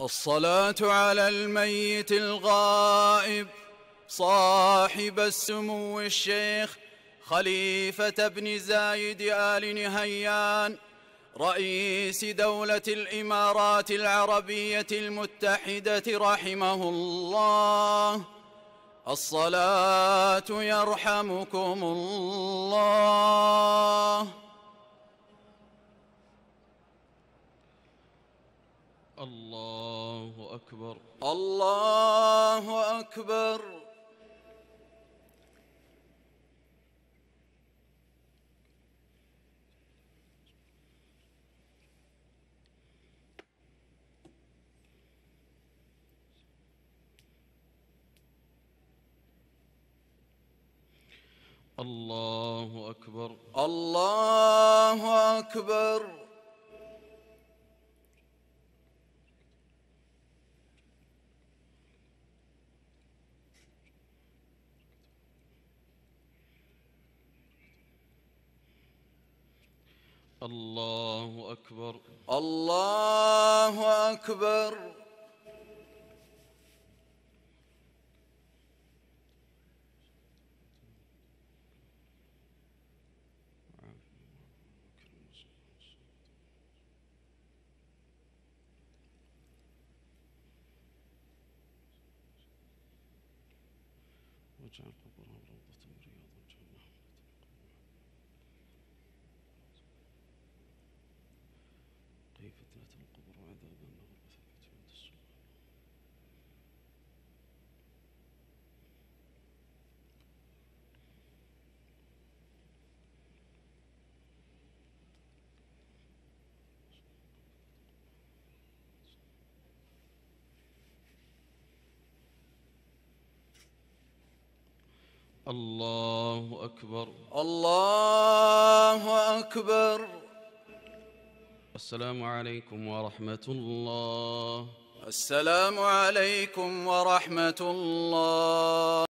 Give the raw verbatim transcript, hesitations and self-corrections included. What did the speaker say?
الصلاة على الميت الغائب صاحب السمو الشيخ خليفة بن زايد آل نهيان رئيس دولة الإمارات العربية المتحدة رحمه الله. الصلاة يرحمكم الله. الله أكبر. الله أكبر. الله أكبر. الله أكبر. الله أكبر. الله أكبر. واجعل قبرهم روضة من رياض الجنة. قي فتنة القبر وعذاب النار وثبت عند السؤال. الله أكبر. الله أكبر. السلام عليكم ورحمة الله. السلام عليكم ورحمة الله.